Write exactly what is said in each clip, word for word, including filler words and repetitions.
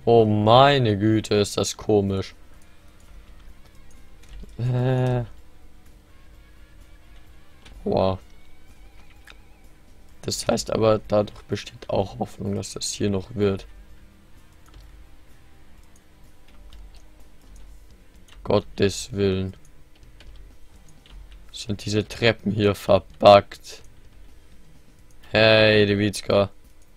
Oh meine Güte, ist das komisch. Äh. Wow. Das heißt aber, dadurch besteht auch Hoffnung, dass das hier noch wird. Gottes Willen. Sind diese Treppen hier verbuggt? Hey, Lewitska.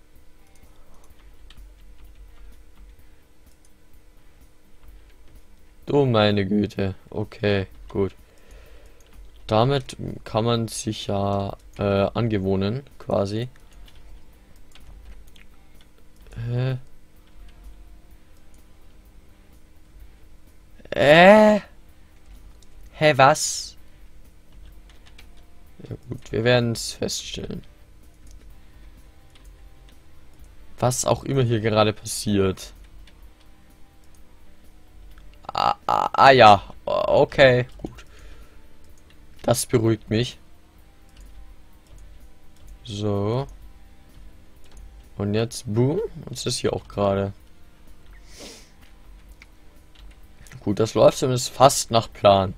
Du meine Güte. Okay, gut. Damit kann man sich ja äh, angewöhnen, quasi. Äh. Äh. Hä, was? Ja gut, wir werden es feststellen. Was auch immer hier gerade passiert. Ah, ah, ah ja, okay, gut. Das beruhigt mich. So. Und jetzt, boom, was ist hier auch gerade? Gut, das läuft zumindest fast nach Plan.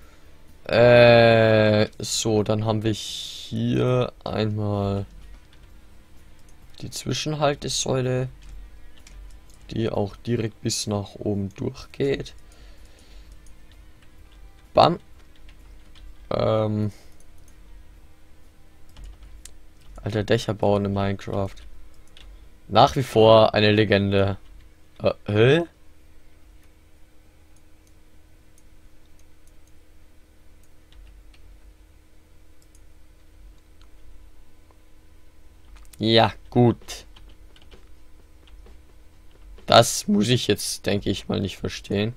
Äh, so, dann haben wir hier einmal die Zwischenhaltesäule, die auch direkt bis nach oben durchgeht. Bam. Ähm. Alter, Dächer bauen in Minecraft. Nach wie vor eine Legende. Äh, hä? Ja, gut. Das muss ich jetzt, denke ich mal, nicht verstehen.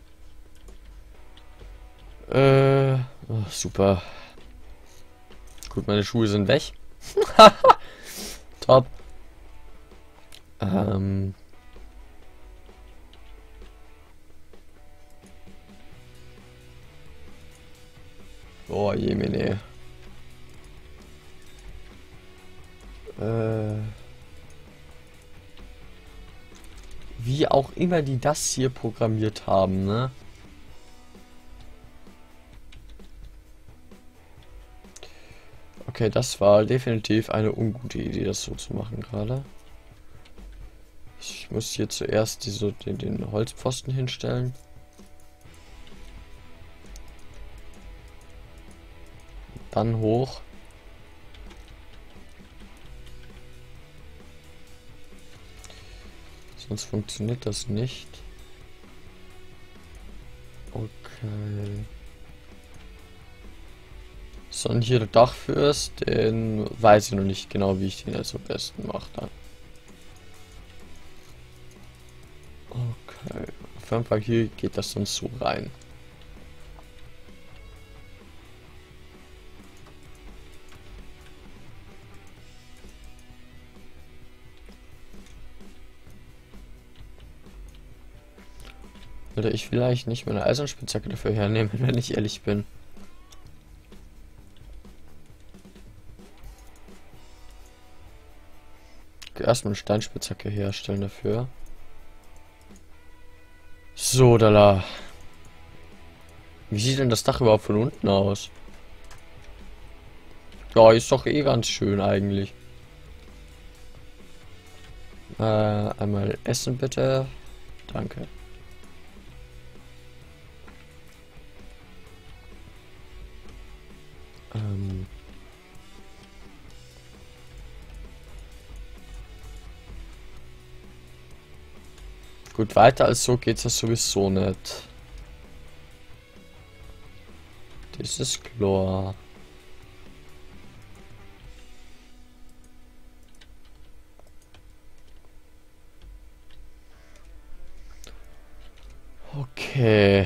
Äh, oh, super. Gut, meine Schuhe sind weg. Top. Ähm. Oh, jemine. Äh. Wie auch immer die das hier programmiert haben, ne? Okay, das war definitiv eine ungute Idee, das so zu machen gerade. Ich muss hier zuerst diese, den, den Holzpfosten hinstellen. Dann hoch. Sonst funktioniert das nicht. Okay. So, und hier der Dachfürst, den weiß ich noch nicht genau, wie ich den jetzt am besten mache dann. Okay. Auf jeden Fall hier geht das sonst so rein. Würde ich vielleicht nicht meine Eisenspitzhacke dafür hernehmen, wenn ich ehrlich bin. Erstmal eine Steinspitzhacke herstellen dafür. So, da. Wie sieht denn das Dach überhaupt von unten aus? Ja, ist doch eh ganz schön eigentlich. Äh, einmal Essen bitte. Danke. Ähm. Gut, weiter als so geht's ja sowieso nicht. Das ist klar. Okay.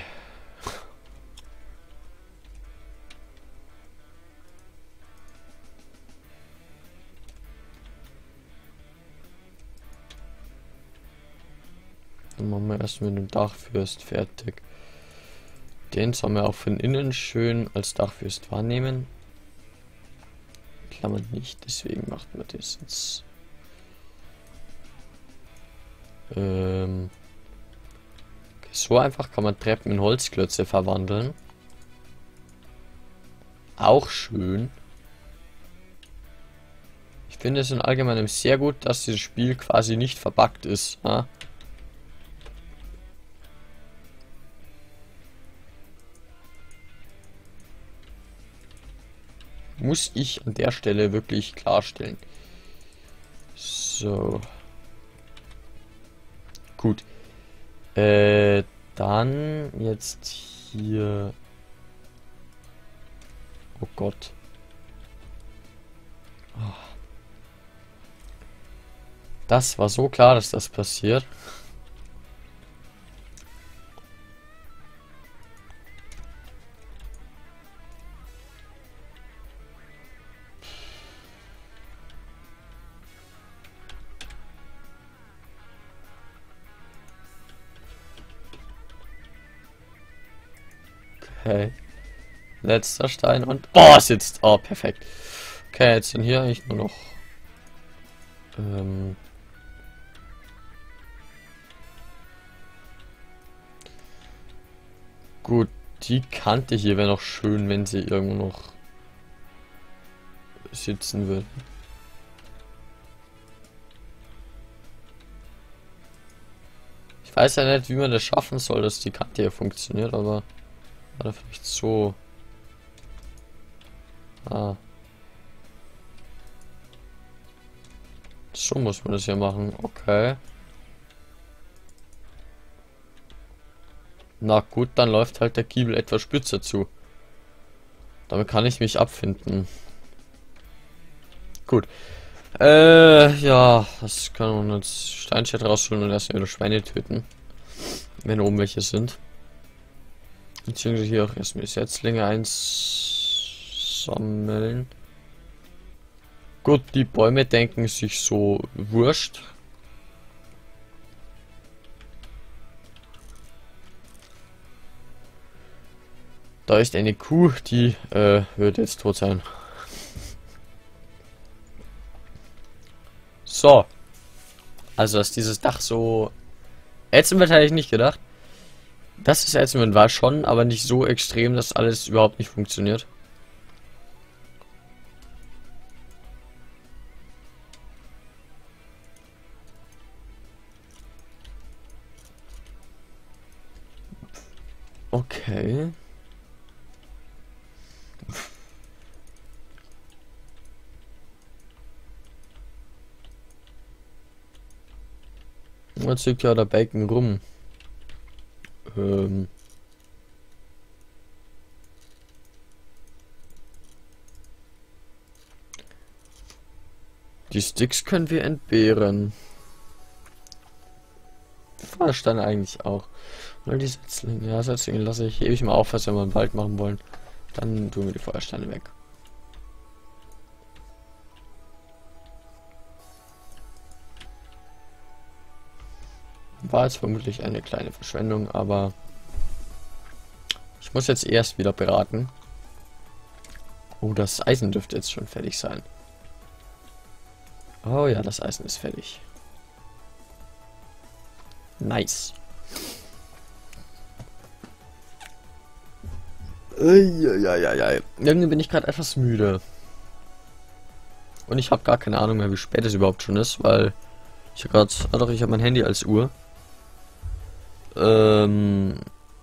Dann machen wir erst mit dem Dachfürst fertig. Den sollen wir auch von innen schön als Dachfürst wahrnehmen. Klammern nicht, deswegen macht man das jetzt. Ähm, so einfach kann man Treppen in Holzklötze verwandeln. Auch schön. Ich finde es in allgemeinem sehr gut, dass dieses Spiel quasi nicht verbuggt ist. Ja? Muss ich an der Stelle wirklich klarstellen. So. Gut. Äh, dann jetzt hier. Oh Gott. Das war so klar, dass das passiert. Okay. Letzter Stein und... Oh, es sitzt. Oh, perfekt. Okay, jetzt sind hier eigentlich nur noch... Ähm... Gut, die Kante hier wäre noch schön, wenn sie irgendwo noch sitzen würde. Ich weiß ja nicht, wie man das schaffen soll, dass die Kante hier funktioniert, aber oder vielleicht so. Ah. So muss man das ja machen. Okay. Na gut, dann läuft halt der Giebel etwas spitzer zu. Damit kann ich mich abfinden. Gut. Äh, ja, das kann man jetzt Steinscheit rausholen und erstmal wieder Schweine töten. Wenn oben welche sind. Beziehungsweise hier auch erstmal Setzlinge einsammeln. Gut, die Bäume denken sich so wurscht. Da ist eine Kuh, die äh, wird jetzt tot sein. So. Also, dass dieses Dach so... Ätzend hätte ich nicht gedacht. Das ist ätzend war schon, aber nicht so extrem, dass alles überhaupt nicht funktioniert. Okay. Jetzt liegt ja der Bacon rum. Ähm. Die Sticks können wir entbehren. Feuersteine eigentlich auch. Nur die Setzlinge. Ja, Setzlinge lasse ich, hebe ich mal auf, was wir mal im Wald machen wollen. Dann tun wir die Feuersteine weg. War jetzt vermutlich eine kleine Verschwendung, aber ich muss jetzt erst wieder beraten. Oh, das Eisen dürfte jetzt schon fertig sein. Oh ja, das Eisen ist fertig. Nice. Eieieiei. Irgendwie bin ich gerade etwas müde. Und ich habe gar keine Ahnung mehr, wie spät es überhaupt schon ist, weil ich habe gerade... Ah doch, ich habe mein Handy als Uhr. Ähm...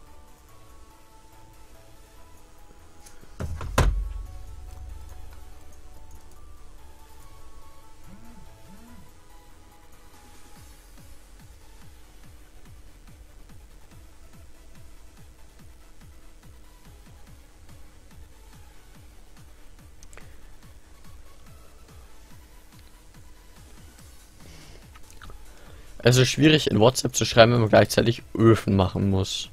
Es ist schwierig in WhatsApp zu schreiben, wenn man gleichzeitig Öfen machen muss.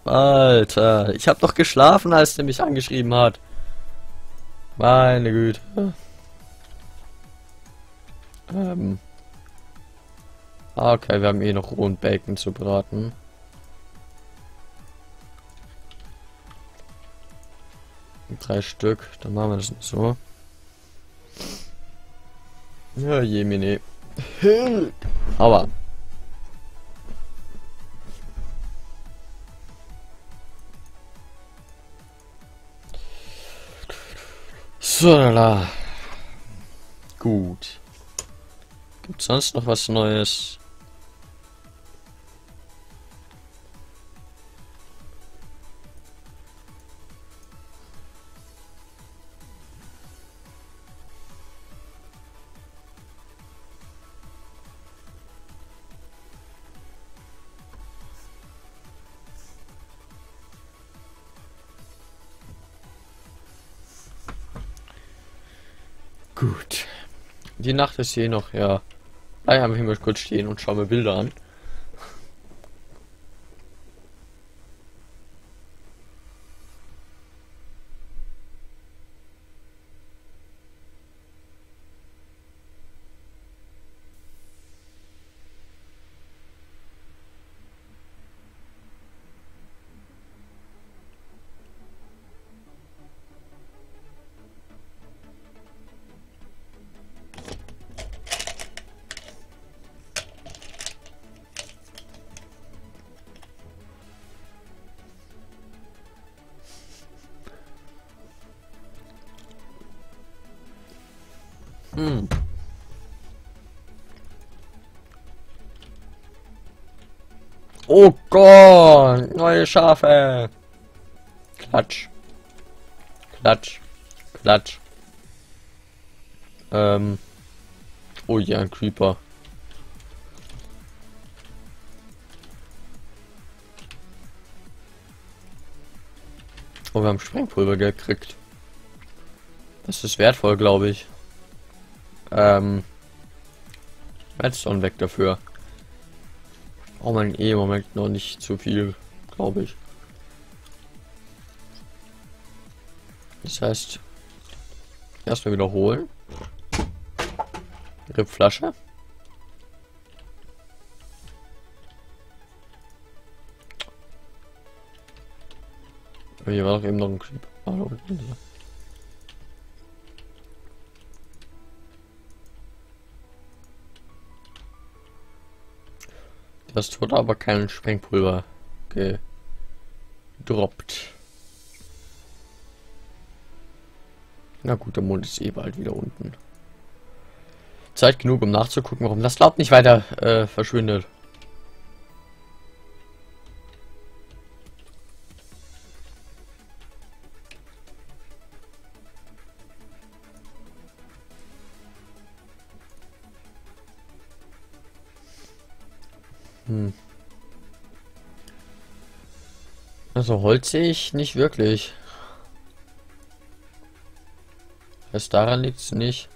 Alter, ich habe doch geschlafen, als der mich angeschrieben hat. Meine Güte. Ähm. Ah, okay, wir haben eh noch rohen Bacon zu braten. Drei Stück, dann machen wir das so. Ja, Jemine. Aber. So, lala. Gut. Gibt sonst noch was Neues? Gut. Die Nacht ist hier noch, ja. Bleib am Himmel kurz stehen und schau mir Bilder an. Hm. Oh Gott, neue Schafe. Klatsch. Klatsch. Klatsch. Ähm. Oh ja, ein Creeper. Oh, wir haben Sprengpulver gekriegt. Das ist wertvoll, glaube ich. Ähm. Redstone weg dafür. Oh mein, eh im Moment noch nicht zu viel, glaube ich. Das heißt, erstmal wiederholen. Ihre Flasche. Hier war doch eben noch ein Creep. Das wurde aber kein Sprengpulver gedroppt. Na gut, der Mond ist eh bald wieder unten. Zeit genug, um nachzugucken, warum das Laub nicht weiter äh, verschwindet. Hm. Also Holz sehe ich nicht wirklich. Erst daran liegt es nicht.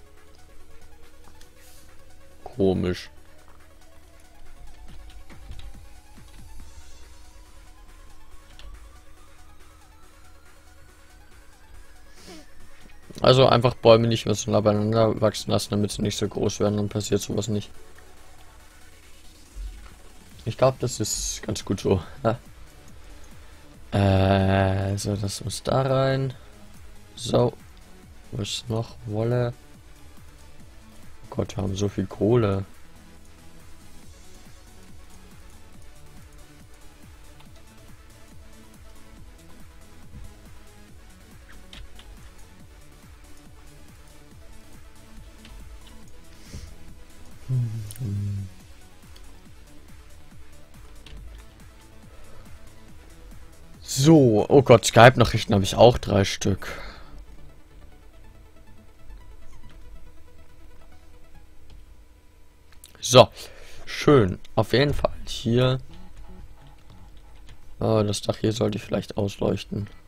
Komisch. Also einfach Bäume nicht mehr so nah beieinander wachsen lassen, damit sie nicht so groß werden, dann passiert sowas nicht. Ich glaube, das ist ganz gut so. Ja. Äh, so, das muss da rein. So. Was ist noch? Wolle. Oh Gott, wir haben so viel Kohle. Hm. So, oh Gott, Skype-Nachrichten habe ich auch drei Stück. So, schön. Auf jeden Fall hier. Oh, das Dach hier sollte ich vielleicht ausleuchten.